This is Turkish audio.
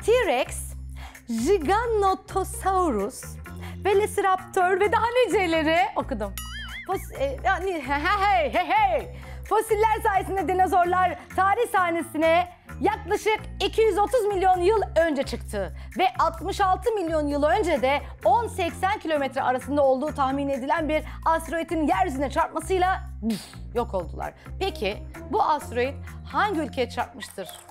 T-Rex, Giganotosaurus, Velociraptor ve daha niceleri okudum. Fosiller sayesinde dinozorlar tarih sahnesine yaklaşık 230 milyon yıl önce çıktı. Ve 66 milyon yıl önce de 10-80 kilometre arasında olduğu tahmin edilen bir asteroidin yeryüzüne çarpmasıyla yok oldular. Peki bu asteroid hangi ülkeye çarpmıştır?